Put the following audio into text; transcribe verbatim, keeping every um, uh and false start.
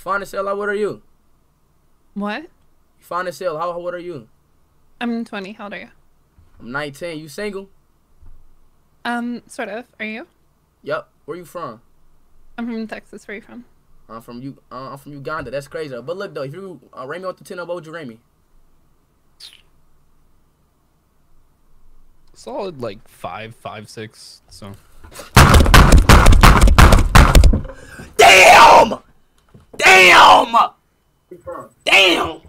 Fine as hell. How old are you? What? You fine as hell. How old are you? I'm twenty. How old are you? I'm nineteen. You single? Um, sort of. Are you? Yep. Where you from? I'm from Texas. Where are you from? I'm from you. Uh, I'm from Uganda. That's crazy. But look though, if you uh, rate me off the ten, what would you rate me? Solid like five, five, six. So. Damn! Damn! Damn!